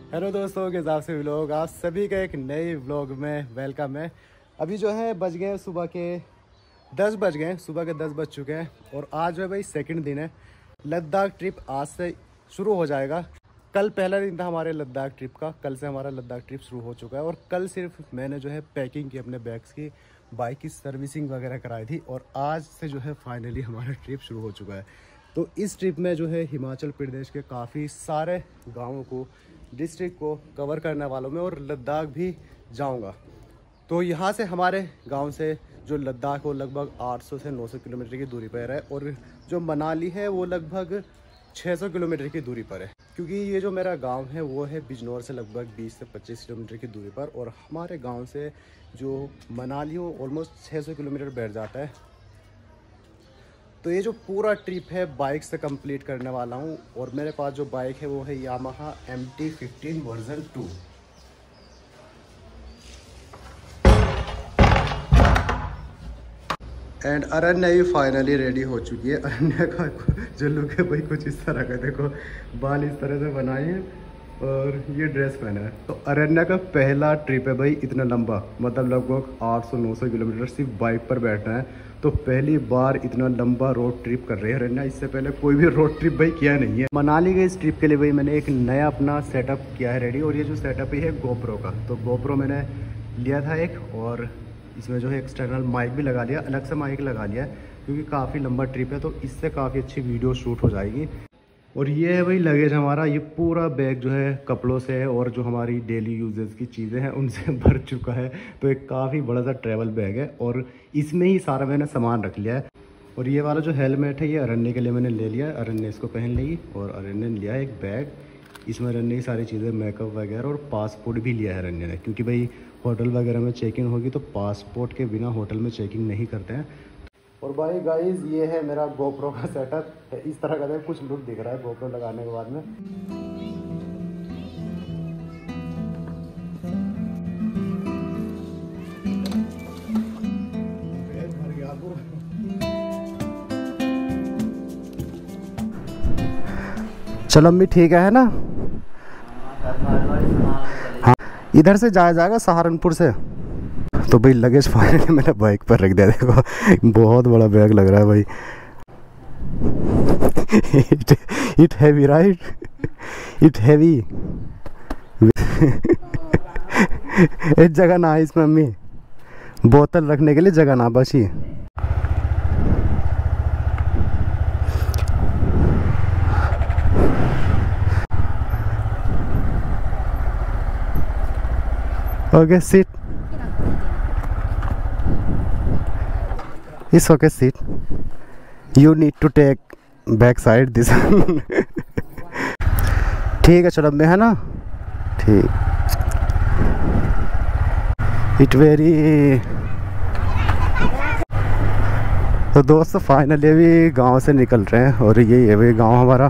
Hello दोस्तों के हिसाब से व्लॉग आप सभी का एक नए व्लॉग में वेलकम है। अभी जो है बज गए सुबह के 10 बज गए, सुबह के 10 बज चुके हैं और आज जो है भाई सेकंड दिन है। लद्दाख ट्रिप आज से शुरू हो जाएगा। कल पहला दिन था हमारे लद्दाख ट्रिप का, कल से हमारा लद्दाख ट्रिप शुरू हो चुका है और कल सिर्फ मैंने जो है पैकिंग की अपने बैग्स की, बाइक की सर्विसिंग वगैरह कराई थी और आज से जो है फाइनली हमारा ट्रिप शुरू हो चुका है। तो इस ट्रिप में जो है हिमाचल प्रदेश के काफ़ी सारे गाँवों को, डिस्ट्रिक्ट को कवर करने वालों में और लद्दाख भी जाऊंगा। तो यहाँ से हमारे गांव से जो लद्दाख वो लगभग 800 से 900 किलोमीटर की दूरी पर है और जो मनाली है वो लगभग 600 किलोमीटर की दूरी पर है। क्योंकि ये जो मेरा गांव है वो है बिजनौर से लगभग 20 से 25 किलोमीटर की दूरी पर और हमारे गांव से जो मनाली वो ऑलमोस्ट 600 किलोमीटर बैठ जाता है। तो ये जो पूरा ट्रिप है बाइक से कंप्लीट करने वाला हूँ और मेरे पास जो बाइक है वो है यामाहा MT-15 वर्जन 2। एंड अरण्या भी फाइनली रेडी हो चुकी है। अरण्या का जो लुक है भाई कुछ इस तरह का, देखो बाल इस तरह से बनाए हैं और ये ड्रेस पहना है। तो अरण्या का पहला ट्रिप है भाई इतना लंबा, मतलब लगभग 800-900 किलोमीटर सिर्फ बाइक पर बैठना है। तो पहली बार इतना लंबा रोड ट्रिप कर रही है अरण्या। इससे पहले कोई भी रोड ट्रिप भाई किया नहीं है। मनाली के इस ट्रिप के लिए भाई मैंने एक नया अपना सेटअप किया है रेडी और ये जो सेटअप है GoPro का। तो GoPro मैंने लिया था एक और इसमें जो है एक्सटर्नल माइक भी लगा लिया, अलग से माइक लगा लिया है क्योंकि काफ़ी लंबा ट्रिप है तो इससे काफ़ी अच्छी वीडियो शूट हो जाएगी। और ये है भाई लगेज हमारा, ये पूरा बैग जो है कपड़ों से है और जो हमारी डेली यूजेस की चीज़ें हैं उनसे भर चुका है। तो एक काफ़ी बड़ा सा ट्रैवल बैग है और इसमें ही सारा मैंने सामान रख लिया है। और ये वाला जो हेलमेट है ये अरण्य के लिए मैंने ले लिया है, अरण्य इसको पहन लेगी। और अरण्य ने लिया है एक बैग, इसमें अरण्य की सारी चीज़ें, मेकअप वगैरह और पासपोर्ट भी लिया है अरण्य ने, क्योंकि भाई होटल वगैरह में चेकिंग होगी तो पासपोर्ट के बिना होटल में चेकिंग नहीं करते हैं। और भाई गाइस ये है मेरा GoPro का सेटअप, इस तरह का कुछ लुक दिख रहा है GoPro लगाने के बाद में। चलो अम्मी ठीक है ना? हाँ इधर से जाया जाएगा सहारनपुर से। तो भाई लगेज फाइनली मैंने बाइक पर रख दिया। देखो बहुत बड़ा बैग लग रहा है भाई। It heavy right, it heavy. एक जगह ना है इसमें अम्मी, बोतल रखने के लिए जगह ना बची। Okay sit, it's okay sit, you need to take back side this। ठीक है चलो मैं है ना, ठीक। It very. तो दोस्तों फाइनली अभी गांव से निकल रहे हैं और यही है भाई गांव हमारा।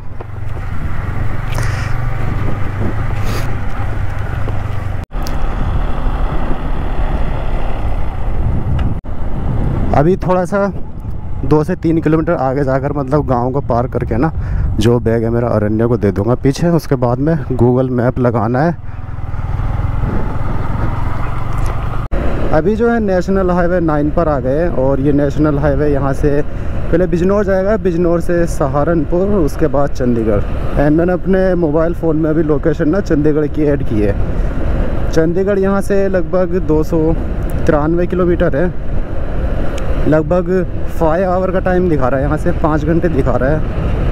अभी थोड़ा सा 2 से 3 किलोमीटर आगे जाकर मतलब गांव को पार करके ना जो बैग है मेरा अरण्य को दे दूंगा पीछे। उसके बाद में गूगल मैप लगाना है। अभी जो है नेशनल हाईवे 9 पर आ गए और ये नेशनल हाईवे यहाँ से पहले बिजनौर जाएगा, बिजनौर से सहारनपुर, उसके बाद चंडीगढ़। एंड मैंने अपने मोबाइल फ़ोन में अभी लोकेशन ना चंडीगढ़ की ऐड की है। चंडीगढ़ यहाँ से लगभग 293 किलोमीटर है, लगभग 5 आवर का टाइम दिखा रहा है, यहाँ से 5 घंटे दिखा रहा है।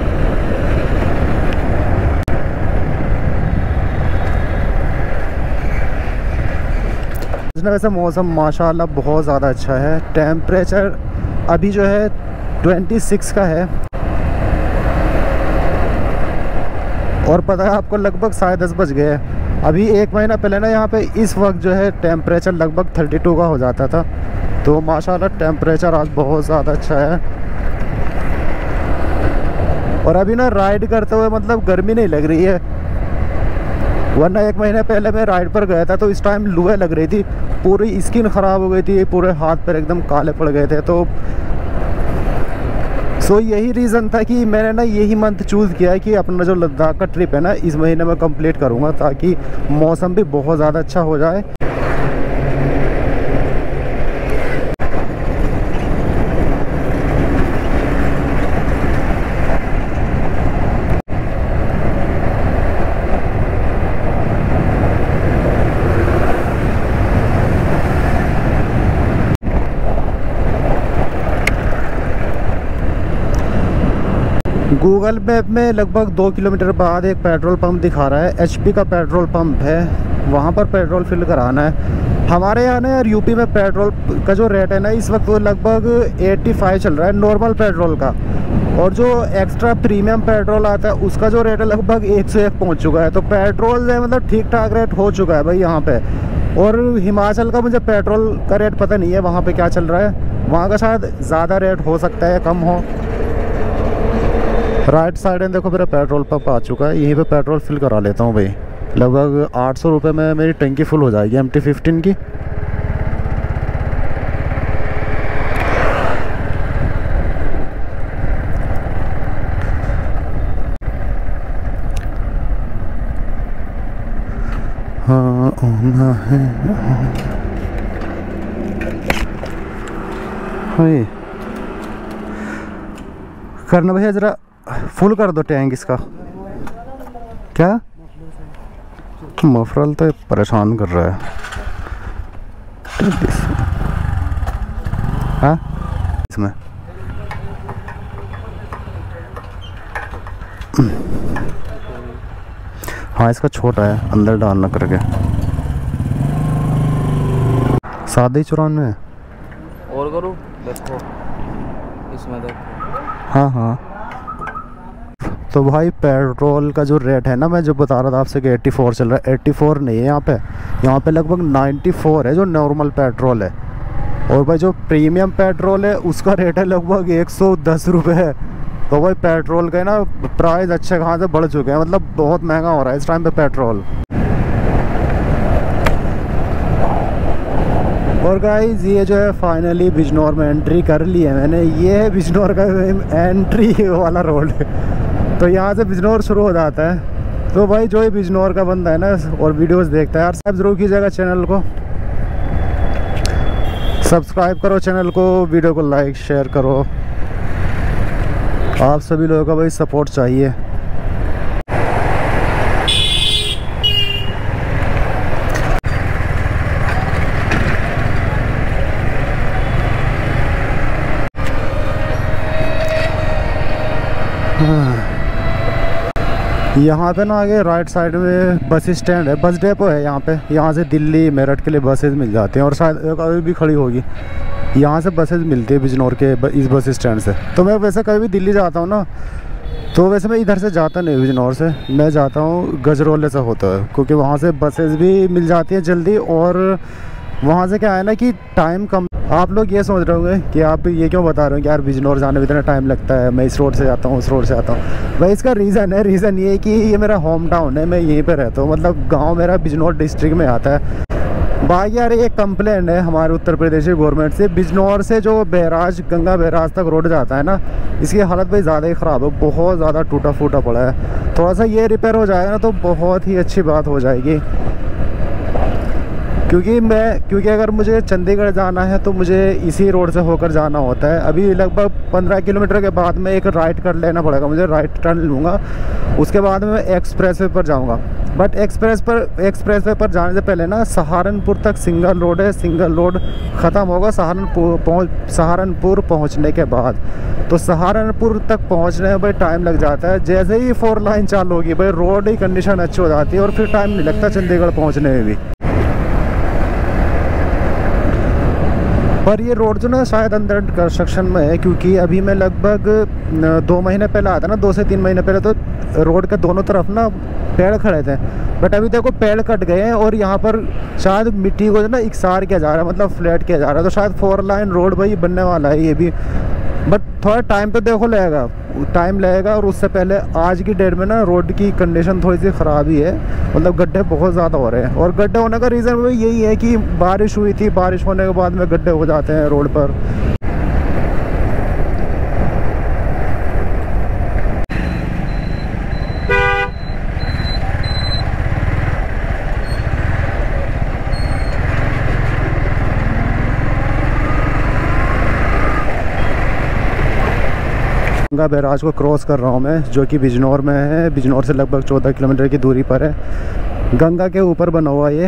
वैसे मौसम माशाल्लाह बहुत ज़्यादा अच्छा है। टेम्परेचर अभी जो है 26 का है और पता है आपको लगभग 10:30 बज गए। अभी 1 महीना पहले ना यहाँ पे इस वक्त जो है टेम्परेचर लगभग 32 का हो जाता था। तो माशाल्लाह टेम्परेचर आज बहुत ज़्यादा अच्छा है और अभी ना राइड करते हुए मतलब गर्मी नहीं लग रही है। वरना 1 महीने पहले मैं राइड पर गया था तो इस टाइम लूएं लग रही थी, पूरी स्किन ख़राब हो गई थी, पूरे हाथ पैर एकदम काले पड़ गए थे। तो सो यही रीज़न था कि मैंने ना यही मंथ चूज़ किया है कि अपना जो लद्दाख का ट्रिप है ना इस महीने में कंप्लीट करूँगा, ताकि मौसम भी बहुत ज़्यादा अच्छा हो जाए। गूगल मैप में लगभग 2 किलोमीटर बाद एक पेट्रोल पंप दिखा रहा है, एचपी का पेट्रोल पंप है, वहाँ पर पेट्रोल फिल कराना है। हमारे यहाँ ना यार यूपी में पेट्रोल का जो रेट है ना इस वक्त वो लगभग 85 चल रहा है नॉर्मल पेट्रोल का, और जो एक्स्ट्रा प्रीमियम पेट्रोल आता है उसका जो रेट है लगभग 101 पहुँच चुका है। तो पेट्रोल जो मतलब ठीक ठाक रेट हो चुका है भाई यहाँ पे। और हिमाचल का मुझे पेट्रोल का रेट पता नहीं है वहाँ पे क्या चल रहा है, वहाँ का शायद ज़्यादा रेट हो सकता है या कम हो। राइट साइड में देखो मेरा पेट्रोल पंप आ चुका है, यहीं पे पेट्रोल फिल करा लेता हूँ भाई। लगभग 800 रुपये में मेरी टंकी फुल हो जाएगी MT-15 की। हाँ होना है भाई, करना भैया ज़रा फुल कर दो टैंक इसका। क्या मफरल तो परेशान कर रहा है। हाँ इसमें हाँ इसका छोटा है, अंदर डालना करके। 794 और करो देखो इसमें देखो। हाँ हाँ तो भाई पेट्रोल का जो रेट है ना मैं जो बता रहा था आपसे कि 84 चल रहा है, 84 नहीं है यहाँ पे लगभग 94 है जो नॉर्मल पेट्रोल है। और भाई जो प्रीमियम पेट्रोल है उसका रेट है लगभग 110 रुपये है। तो भाई पेट्रोल के ना प्राइस अच्छे कहाँ से बढ़ चुके हैं, मतलब बहुत महंगा हो रहा है इस टाइम पे पेट्रोल। और गाइस ये जो है फाइनली बिजनौर में एंट्री कर ली है मैंने। ये है बिजनौर का एंट्री वाला रोड, तो यहाँ से बिजनौर शुरू हो जाता है। तो भाई जो ये बिजनौर का बंदा है ना और वीडियोस देखता है यार, सब जरूर कीजिएगा चैनल को सब्सक्राइब करो, चैनल को, वीडियो को लाइक शेयर करो। आप सभी लोगों का भाई सपोर्ट चाहिए। यहाँ पे ना आगे राइट साइड में बस स्टैंड है, बस डेपो है यहाँ पे। यहाँ से दिल्ली मेरठ के लिए बसेस मिल जाती हैं और शायद अभी भी खड़ी होगी। यहाँ से बसेस मिलती है बिजनौर के इस बस स्टैंड से। तो मैं वैसे कभी भी दिल्ली जाता हूँ ना तो वैसे मैं इधर से जाता नहीं बिजनौर से, मैं जाता हूँ गजरोले से होता है, क्योंकि वहाँ से बसेस भी मिल जाती हैं जल्दी। और वहाँ से क्या है ना कि टाइम कम। आप लोग ये सोच रहे होंगे कि आप ये क्यों बता रहे हो कि यार बिजनौर जाने में इतना टाइम लगता है, मैं इस रोड से जाता हूँ उस रोड से आता हूँ। भाई इसका रीज़न ये है कि ये मेरा होम टाउन है, मैं यहीं पे रहता हूँ, मतलब गांव मेरा बिजनौर डिस्ट्रिक्ट में आता है। बाकी यार एक कंप्लेंट है हमारे उत्तर प्रदेश की गवर्नमेंट से, बिजनौर से जो बैराज गंगा बैराज तक रोड जाता है ना इसकी हालत भाई ज़्यादा ही ख़राब है, बहुत ज़्यादा टूटा फूटा पड़ा है। थोड़ा सा ये रिपेयर हो जाएगा ना तो बहुत ही अच्छी बात हो जाएगी। क्योंकि अगर मुझे चंडीगढ़ जाना है तो मुझे इसी रोड से होकर जाना होता है। अभी लगभग 15 किलोमीटर के बाद में एक राइट कर लेना पड़ेगा मुझे, राइट टर्न लूँगा, उसके बाद में मैं एक्सप्रेस वे पर जाऊँगा। बट एक्सप्रेस वे पर जाने से पहले ना सहारनपुर तक सिंगल रोड है, सिंगल रोड ख़त्म होगा सहारनपुर पहुँचने के बाद। तो सहारनपुर तक पहुँचने में भाई टाइम लग जाता है। जैसे ही 4 लाइन चालू होगी भाई रोड की कंडीशन अच्छी हो जाती है और फिर टाइम नहीं लगता चंडीगढ़ पहुँचने में भी। पर ये रोड जो ना शायद अंडर कंस्ट्रक्शन में है, क्योंकि अभी मैं लगभग 2 महीने पहले आया था ना, 2 से 3 महीने पहले, तो रोड के दोनों तरफ ना पेड़ खड़े थे। बट अभी देखो पेड़ कट गए हैं और यहाँ पर शायद मिट्टी को जो ना इकसार किया जा रहा है, मतलब फ्लैट किया जा रहा है। तो शायद 4 लाइन रोड भाई बनने वाला है ये भी, बट थोड़ा टाइम तो देखो लगेगा। और उससे पहले आज की डेट में ना रोड की कंडीशन थोड़ी सी ख़राब ही है, मतलब गड्ढे बहुत ज़्यादा हो रहे हैं। और गड्ढे होने का रीज़न भी यही है कि बारिश हुई थी, बारिश होने के बाद में गड्ढे हो जाते हैं रोड पर। गंगा बैराज को क्रॉस कर रहा हूँ मैं, जो कि बिजनौर में है। बिजनौर से लगभग 14 किलोमीटर की दूरी पर है। गंगा के ऊपर बना हुआ ये।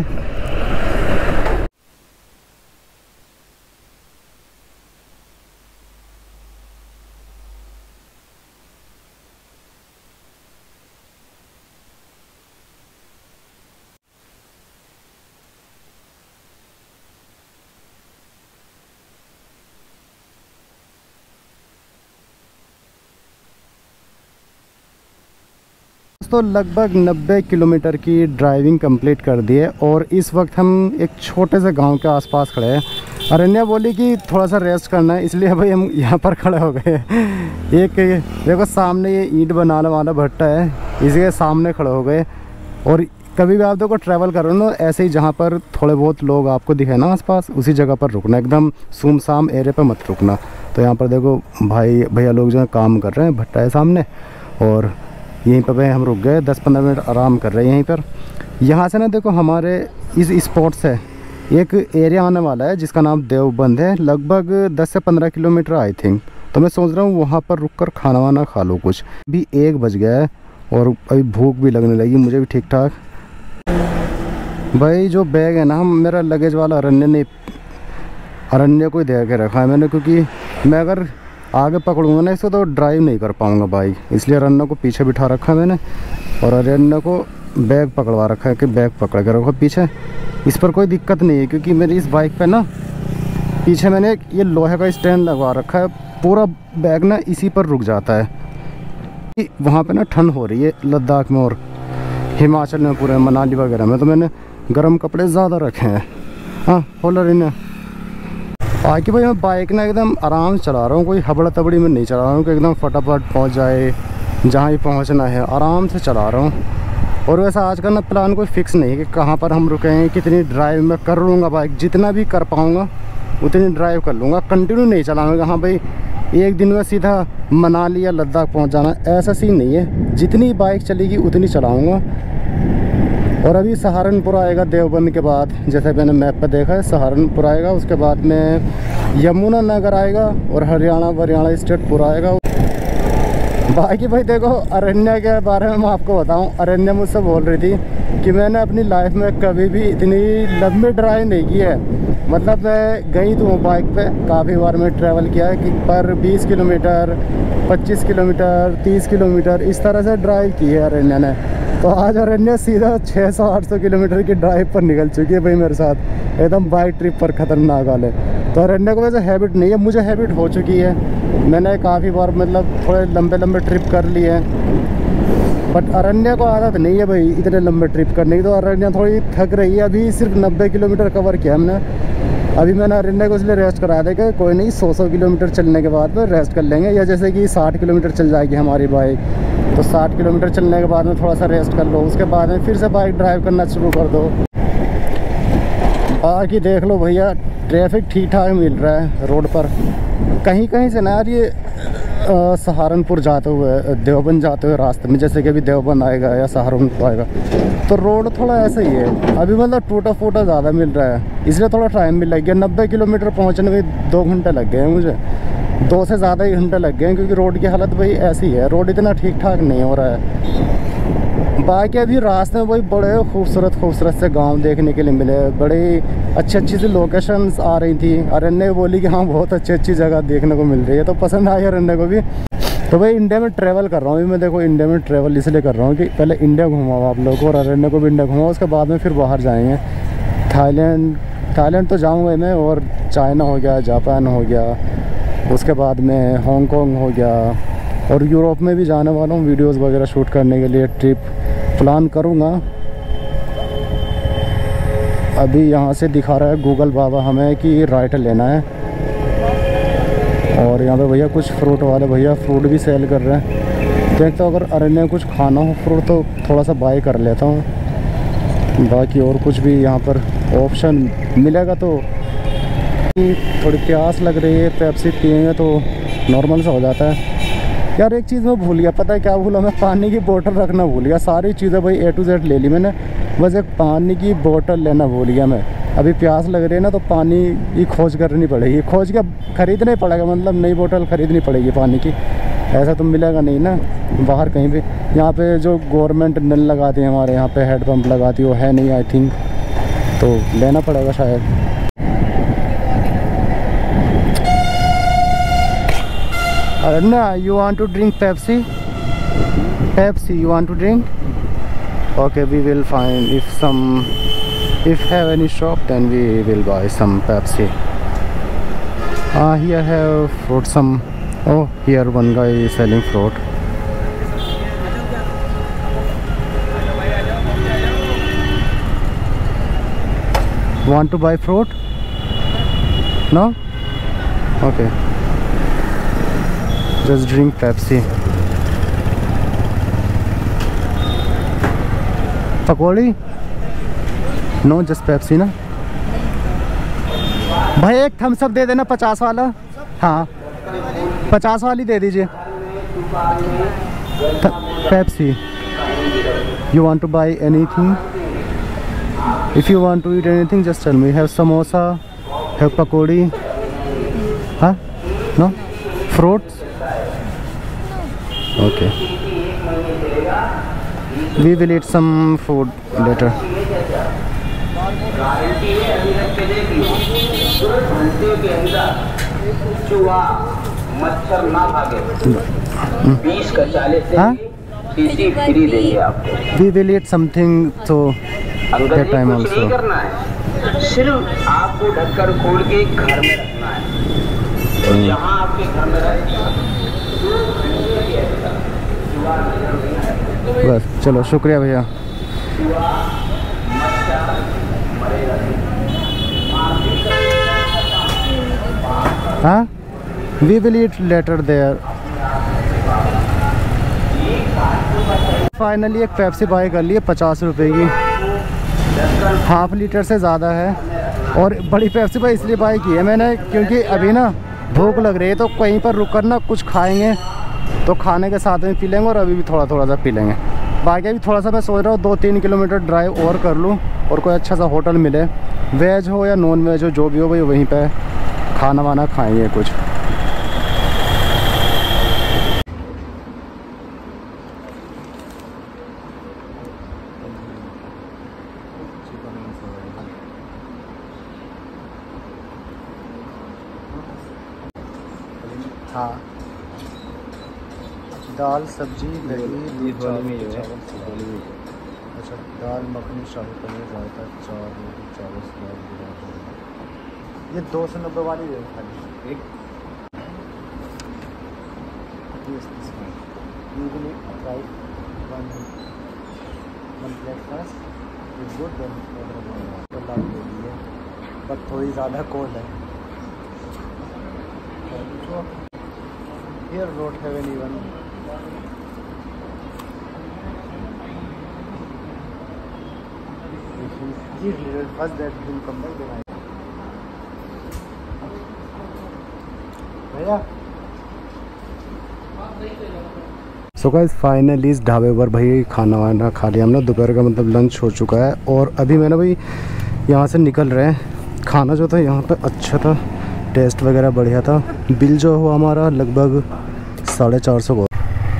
तो लगभग 90 किलोमीटर की ड्राइविंग कंप्लीट कर दी है और इस वक्त हम एक छोटे से गांव के आसपास खड़े हैं। अरण्या बोली कि थोड़ा सा रेस्ट करना है, इसलिए भाई हम यहाँ पर खड़े हो गए। एक देखो सामने ये ईंट बनाने वाला भट्टा है, इसी के सामने खड़े हो गए। और कभी भी आप देखो ट्रैवल करो ना ऐसे ही, जहाँ पर थोड़े बहुत लोग आपको दिखे ना आसपास, उसी जगह पर रुकना, एकदम सुमसाम एरिया पर मत रुकना। तो यहाँ पर देखो भैया लोग जो है काम कर रहे हैं, भट्टा है सामने, और यहीं पर हम रुक गए। 10-15 मिनट आराम कर रहे हैं यहीं पर। यहाँ से ना देखो हमारे इस स्पॉट से एक एरिया आने वाला है जिसका नाम देवबंद है, लगभग 10 से 15 किलोमीटर आई थिंक। तो मैं सोच रहा हूँ वहाँ पर रुककर खाना वाना खा लो कुछ। अभी 1 बज गया है और अभी भूख भी लगने लगी मुझे भी ठीक ठाक। भाई जो बैग है ना मेरा लगेज वाला अरण्य को ही दे के रखा है मैंने, क्योंकि मैं अगर आगे पकड़ूंगा ना इसको तो ड्राइव नहीं कर पाऊंगा बाइक, इसलिए अरण्य को पीछे बिठा रखा है मैंने। और अरण्य को बैग पकड़वा रखा है कि बैग पकड़ के रखो पीछे। इस पर कोई दिक्कत नहीं है क्योंकि मेरी इस बाइक पे ना पीछे मैंने ये लोहे का स्टैंड लगवा रखा है, पूरा बैग ना इसी पर रुक जाता है। वहाँ पे ना ठंड हो रही है लद्दाख में और हिमाचल में, पूरे मनाली वगैरह में, तो मैंने गर्म कपड़े ज़्यादा रखे हैं। हाँ होलर इन्हें बाकी भाई मैं बाइक ना एकदम आराम से चला रहा हूँ, कोई हबड़ा तबड़ी में नहीं चला रहा हूँ कि एकदम फटाफट पहुँच जाए जहाँ ही पहुँचना है, आराम से चला रहा हूँ। और वैसा आज का ना प्लान कोई फिक्स नहीं है कि कहाँ पर हम रुकें, कितनी ड्राइव मैं कर लूँगा, बाइक जितना भी कर पाऊँगा उतनी ड्राइव कर लूँगा, कंटिन्यू नहीं चलाऊँगा। हाँ भाई एक दिन में सीधा मनाली या लद्दाख पहुँच जाना ऐसा सीन नहीं है, जितनी बाइक चलेगी उतनी चलाऊँगा। और अभी सहारनपुर आएगा देवबंद के बाद, जैसे मैंने मैप पर देखा है सहारनपुर आएगा, उसके बाद में यमुनानगर आएगा और हरियाणा स्टेट पूरा आएगा। बाकी भाई देखो अरण्या के बारे में मैं आपको बताऊं, अरण्या मुझसे बोल रही थी कि मैंने अपनी लाइफ में कभी भी इतनी लंबी ड्राइव नहीं की है। मतलब मैं गई तो हूँ बाइक पे काफ़ी बार मैं ट्रैवल किया है कि पर 20 किलोमीटर 25 किलोमीटर 30 किलोमीटर इस तरह से ड्राइव की है अरण्या ने। तो आज अरण्या सीधा 600-800 किलोमीटर की ड्राइव पर निकल चुकी है भाई मेरे साथ, एकदम बाइक ट्रिप पर ख़तरनाक वाले। तो अरण्या को वैसे हैबिट नहीं है, मुझे हैबिट हो चुकी है, मैंने काफ़ी बार मतलब थोड़े लंबे ट्रिप कर लिए हैं। बट अरण्या को आदत नहीं है भाई इतने लंबे ट्रिप करने की, तो अरण्या थोड़ी थक रही है। अभी सिर्फ 90 किलोमीटर कवर किया हमने। अभी मैंने अरण्या को इसलिए रेस्ट करा देगा, कोई नहीं 100 किलोमीटर चलने के बाद में रेस्ट कर लेंगे, या जैसे कि 60 किलोमीटर चल जाएगी हमारी बाइक, तो 60 किलोमीटर चलने के बाद में थोड़ा सा रेस्ट कर लो, उसके बाद में फिर से बाइक ड्राइव करना शुरू कर दो। बाकी देख लो भैया ट्रैफिक ठीक ठाक मिल रहा है रोड पर। कहीं कहीं से ना यार ये सहारनपुर जाते हुए देवबंद जाते हुए रास्ते में, जैसे कि अभी देवबंद आएगा या सहारनपुर आएगा, तो रोड थोड़ा ऐसा ही है अभी, मतलब टूटा फूटा ज़्यादा मिल रहा है, इसलिए थोड़ा टाइम भी लग गया। 90 किलोमीटर पहुँचने में 2 घंटे लग गए हैं मुझे, 2 से ज़्यादा ही घंटे लग गए हैं, क्योंकि रोड की हालत भाई ऐसी है, रोड इतना ठीक ठाक नहीं हो रहा है। बाकी अभी रास्ते में भाई बड़े खूबसूरत से गांव देखने के लिए मिले, बड़ी अच्छी सी लोकेशंस आ रही थी। अरण्य बोली कि हाँ बहुत अच्छी जगह देखने को मिल रही है, तो पसंद आई अरण्य को भी। तो भाई इंडिया में ट्रैवल कर रहा हूँ अभी मैं, देखो इंडिया में ट्रैवल इसलिए कर रहा हूँ कि पहले इंडिया घुमाओ आप लोगों को, और अरण्य को भी इंडिया घुमाओ, उसके बाद में फिर बाहर जाएंगे। थाईलैंड तो जाऊँगा मैं, और चाइना हो गया, जापान हो गया, उसके बाद में हांगकांग हो गया, और यूरोप में भी जाने वाला हूँ वीडियोस वगैरह शूट करने के लिए, ट्रिप प्लान करूँगा। अभी यहाँ से दिखा रहा है गूगल बाबा हमें कि राइट लेना है, और यहाँ पे भैया कुछ फ्रूट वाले भैया फ्रूट भी सेल कर रहे हैं। देखता हूँ अगर अरण्य कुछ खाना हो फ्रूट तो थोड़ा सा बाय कर लेता हूँ। बाकी और कुछ भी यहाँ पर ऑप्शन मिलेगा तो। थोड़ी प्यास लग रही है, पेप्सी पिएंगे तो नॉर्मल सा हो जाता है। यार एक चीज़ मैं भूल गया, पता है क्या भूला मैं? पानी की बोतल रखना भूल गया। सारी चीज़ें भाई A to Z ले ली मैंने, बस एक पानी की बोतल लेना भूल गया मैं। अभी प्यास लग रही है ना, तो पानी की खोज करनी पड़ेगी, खोज के खरीदना ही पड़ेगा, मतलब नई बोतल खरीदनी पड़ेगी पानी की। ऐसा तो मिलेगा नहीं ना बाहर कहीं भी। यहाँ पे जो गवर्नमेंट नल लगाती है हमारे यहाँ पे हेडपम्प लगाती है वो है नहीं आई थिंक, तो लेना पड़ेगा शायद। Aranya, you want to drink Pepsi? Pepsi, you want to drink? Okay, we will find if have any shop, then we will buy some Pepsi. Here have fruit some. Oh, here one guy is selling fruit. Want to buy fruit? No? Okay. Just drink Pepsi. Pakodi? No, just Pepsi ना। भाई एक Thums up दे देना 50 वाला। हाँ 50 वाली दे दीजिए। Pepsi. You want to buy anything? If you want to eat anything, just tell me. Have samosa, have pakodi. Huh? No? Fruits? Okay. We will eat some food later. मच्छर ना भागे 20 का 40 से सीसी फ्री देंगे आपको। We will eat something so that time कुछ नहीं also. करना है, सिर्फ आपको ढक्कन खोल के घर में रखना है। और जहाँ आपके घर में रहती बस चलो शुक्रिया भैया। हाँ we will eat later there. Finally एक पेप्सी बाय कर लिए 50 रुपए की, हाफ लीटर से ज़्यादा है। और बड़ी पेप्सी बाय इसलिए बाय की है मैंने क्योंकि अभी ना भूख लग रही है, तो कहीं पर रुक कर ना कुछ खाएंगे तो खाने के साथ में पी लेंगे, और अभी भी थोड़ा थोड़ा सा पी लेंगे। बाकी अभी थोड़ा सा मैं सोच रहा हूँ 2-3 किलोमीटर ड्राइव और कर लूँ और कोई अच्छा सा होटल मिले, वेज हो या नॉन वेज हो, जो भी हो भाई वहीं पे खाना वाना खाएंगे कुछ। हाँ दाल सब्जी दही चावल। अच्छा दाल मखनी शाही पनीर रायता 4 रोटी 40 सलाद। ये 290 वाली है खाली एक। बट थोड़ी ज़्यादा कोल्ड है। Here not have anyone. First that will come back then I. भैया सो गाइस फाइनली इस ढाबे पर भाई खाना वाना खा लिया हमने, दोपहर का मतलब लंच हो चुका है। और अभी मैंने भाई यहाँ से निकल रहे हैं। खाना जो था यहाँ पे अच्छा था, टेस्ट वगैरह बढ़िया था। बिल जो हुआ हमारा लगभग 450 का।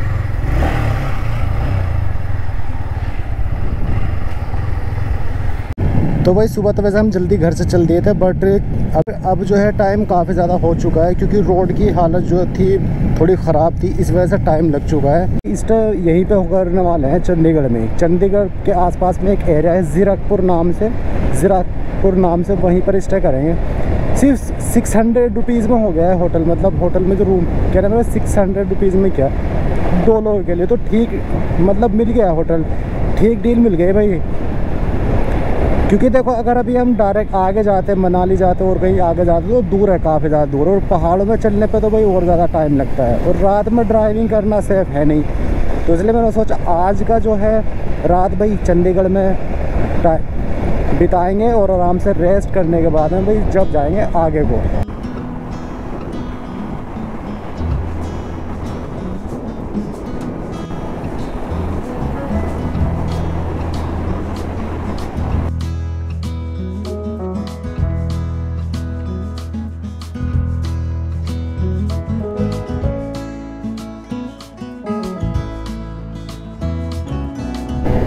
तो भाई सुबह तो वैसे हम जल्दी घर से चल दिए थे, बट अब जो है टाइम काफ़ी ज़्यादा हो चुका है क्योंकि रोड की हालत जो थी थोड़ी ख़राब थी, इस वजह से टाइम लग चुका है। इस यहीं पे करने वाले हैं चंडीगढ़ में। चंडीगढ़ के आसपास में एक एरिया है ज़ीरकपुर नाम से वहीं पर स्टे करेंगे। सिर्फ 600 रुपीज़ में हो गया है होटल, मतलब होटल में जो रूम कह रहे हैं 600 रुपीज़ में क्या 2 लोगों के लिए, तो ठीक मतलब मिल गया होटल, ठीक डील मिल गई भाई। क्योंकि देखो अगर अभी हम डायरेक्ट आगे जाते मनाली जाते और कहीं आगे जाते तो दूर है, काफ़ी ज़्यादा दूर, और पहाड़ों में चलने पे तो भाई और ज़्यादा टाइम लगता है, और रात में ड्राइविंग करना सेफ है नहीं। तो इसलिए मैंने सोचा आज का जो है रात भाई चंडीगढ़ में बिताएंगे और आराम से रेस्ट करने के बाद में भाई जब जाएंगे आगे को।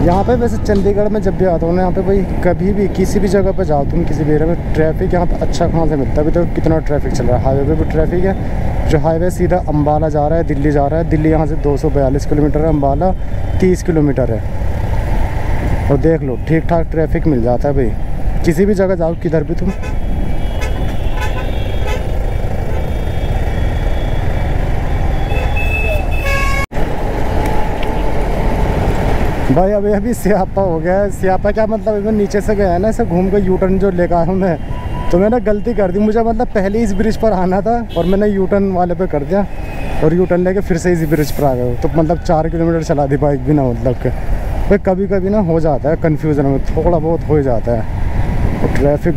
यहाँ पे वैसे चंडीगढ़ में जब भी आता हूँ ना, यहाँ पे भाई कभी भी किसी भी जगह पे जाओ तुम, किसी भी एरिया में, ट्रैफिक यहाँ पे अच्छा कहाँ से मिलता है। अभी तो कितना ट्रैफिक चल रहा है, हाईवे पे भी ट्रैफिक है। जो हाईवे सीधा अम्बाला जा रहा है, दिल्ली जा रहा है, दिल्ली यहाँ से 242 किलोमीटर है, अम्बाला 30 किलोमीटर है। और देख लो ठीक ठाक ट्रैफिक मिल जाता है भाई, किसी भी जगह जाओ किधर भी तुम। भाई अभी स्यापा हो गया है। स्यापा क्या मतलब, अभी मैं नीचे से गया है ना, ऐसे घूम के यू टर्न जो लेकर आया हूँ मैं, तो मैंने गलती कर दी। मुझे मतलब पहले इस ब्रिज पर आना था और मैंने यू टर्न वाले पे कर दिया, और यू टर्न लेके फिर से इस ब्रिज पर आ गए। तो मतलब 4 किलोमीटर चला दी बाइक भी ना, मतलब के भाई कभी कभी ना हो जाता है कन्फ्यूज़न में, थोड़ा बहुत हो जाता है। और ट्रैफिक,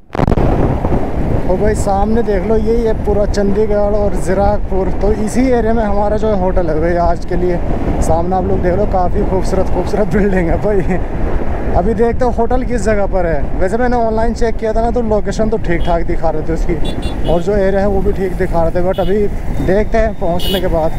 और भाई सामने देख लो यही है पूरा चंडीगढ़ और ज़िराकपुर। तो इसी एरिया में हमारा जो होटल है भाई आज के लिए। सामने आप लोग देख लो काफ़ी खूबसूरत बिल्डिंग है भाई। अभी देखते हो होटल किस जगह पर है। वैसे मैंने ऑनलाइन चेक किया था ना, तो लोकेशन तो ठीक ठाक दिखा रहे थे उसकी, और जो एरिया है वो भी ठीक दिखा रहे थे। बट अभी देखते हैं पहुंचने के बाद।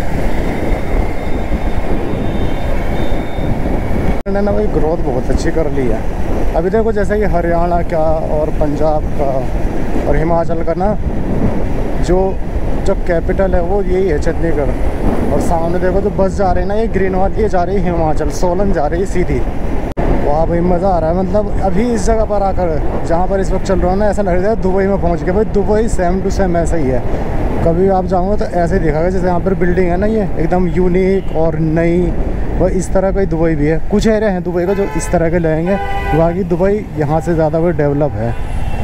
मैंने ना भाई ग्रोथ बहुत अच्छी कर ली है। अभी देखो जैसे कि हरियाणा का और पंजाब का और हिमाचल का ना जो कैपिटल है वो यही है चंडीगढ़। और सामने देखो जो बस जा रही है ना, ये ग्रीन वाली, ये जा रही है हिमाचल, सोलन जा रही है सीधी। वाह भाई मज़ा आ रहा है। मतलब अभी इस जगह पर आकर जहाँ पर इस वक्त चल रहा हूँ ना, ऐसा लग रहा है दुबई में पहुँच गया भाई। दुबई सेम टू सेम ऐसा ही है। कभी आप जाओगे तो ऐसे ही दिखागा जैसे यहाँ पर बिल्डिंग है ना, ये एकदम यूनिक और नई। वह इस तरह का ही दुबई भी है। कुछ एरिया हैं दुबई का जो इस तरह के लगेंगे, बाकी दुबई यहाँ से ज़्यादा कोई डेवलप है।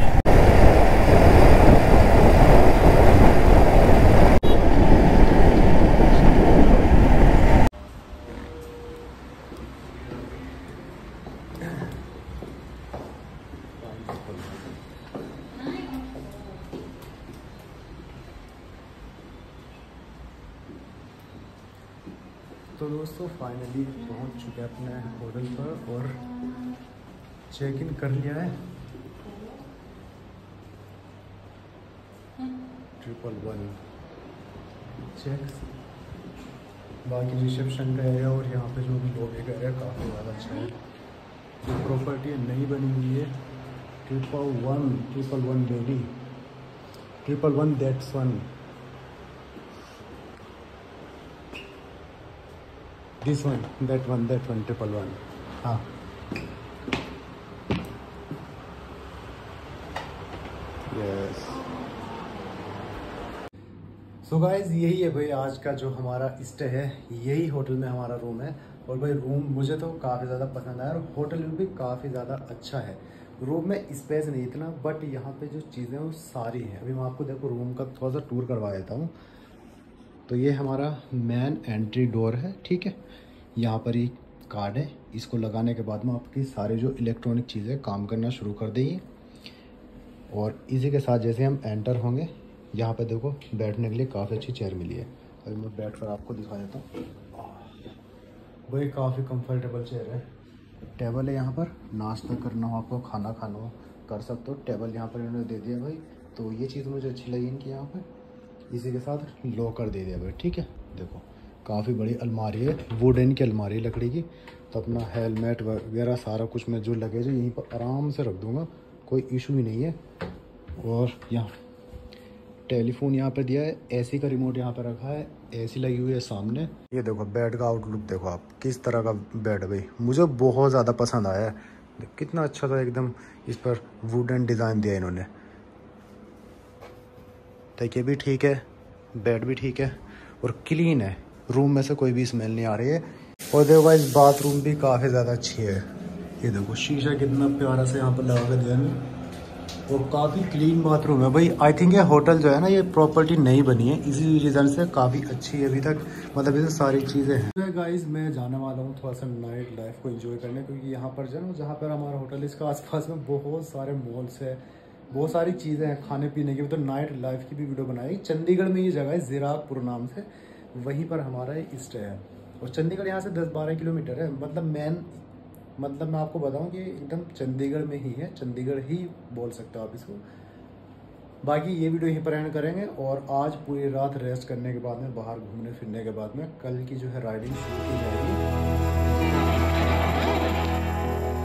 तो दोस्तों फाइनली पहुंच चुके हैं अपने होटल पर और चेक इन कर लिया है। 111 चेक। बाकी रिसेप्शन का एरिया और यहाँ पे जो भी लॉबी का एरिया काफ़ी ज़्यादा अच्छा है। जो प्रॉपर्टी नई बनी हुई है, 111 baby, 111 that's one. This one, that one, 111. हाँ। Yes. So guys, यही है भाई आज का जो हमारा स्टे है। यही होटल में हमारा रूम है। और भाई रूम मुझे तो काफ़ी ज़्यादा पसंद आया, और होटल भी काफ़ी ज़्यादा अच्छा है। रूम में स्पेस नहीं इतना, बट यहाँ पे जो चीज़ें हैं वो सारी हैं। अभी मैं आपको देखो रूम का थोड़ा सा टूर करवा देता हूँ। तो ये हमारा मेन एंट्री डोर है, ठीक है। यहाँ पर ही कार्ड है, इसको लगाने के बाद में आपकी सारी जो इलेक्ट्रॉनिक चीज़ें काम करना शुरू कर देंगी। और इसी के साथ जैसे हम एंटर होंगे, यहाँ पे देखो बैठने के लिए काफ़ी अच्छी चेयर मिली है। अभी मैं बैठ कर आपको दिखा देता हूँ भाई, काफ़ी कंफर्टेबल चेयर है। टेबल है यहाँ पर, नाश्ता करना हो आपको, खाना खाना हो कर सकते हो। टेबल यहाँ पर इन्होंने दे दिया भाई, तो ये चीज़ मुझे अच्छी लगी इनकी। यहाँ पर इसी के साथ लॉकर दे दिया भाई, ठीक है। देखो काफ़ी बड़ी अलमारी है, वुडन की अलमारी लकड़ी की। तो अपना हेलमेट वगैरह सारा कुछ मैं जो लगेज है यहीं पर आराम से रख दूँगा, कोई इशू ही नहीं है। और यहाँ टेलीफोन यहाँ पे दिया है, एसी का रिमोट यहाँ पे रखा है, एसी लगी हुई है सामने। ये देखो बेड का आउटलुक देखो आप, किस तरह का बेड है भाई, मुझे बहुत ज़्यादा पसंद आया है। कितना अच्छा था एकदम, इस पर वुडन डिज़ाइन दिया इन्होंने। तकिए भी ठीक है, बेड भी ठीक है और क्लीन है। रूम में से कोई भी स्मेल नहीं आ रही है। और देखो भाई बाथरूम भी काफ़ी ज़्यादा अच्छी है। ये देखो शीशा कितना प्यारा से यहाँ पर लगा के दिया है, और काफ़ी क्लीन बाथरूम है भाई। आई थिंक ये होटल जो है ना, ये प्रॉपर्टी नई बनी है, इसी रीज़न से काफ़ी अच्छी है अभी तक, मतलब इसे सारी चीज़ें हैं। तो गाइस मैं जाने वाला हूँ थोड़ा सा नाइट लाइफ को एंजॉय करने, क्योंकि यहाँ पर जो है जहाँ पर हमारा होटल है इसके आसपास में बहुत सारे मॉल्स है, बहुत सारी चीज़ें हैं खाने पीने की। तो नाइट लाइफ की भी वीडियो बनाई। चंडीगढ़ में ये जगह है ज़िराकपुर नाम से, वहीं पर हमारा स्टे है। और चंडीगढ़ यहाँ से 10-12 किलोमीटर है। मतलब मैं आपको बताऊं कि एकदम चंडीगढ़ में ही है, चंडीगढ़ ही बोल सकते हो आप इसको। बाकी ये वीडियो यहीं पर एंड करेंगे और आज पूरी रात रेस्ट करने के बाद में, बाहर घूमने फिरने के बाद में, कल की जो है राइडिंग शुरू की जाएगी।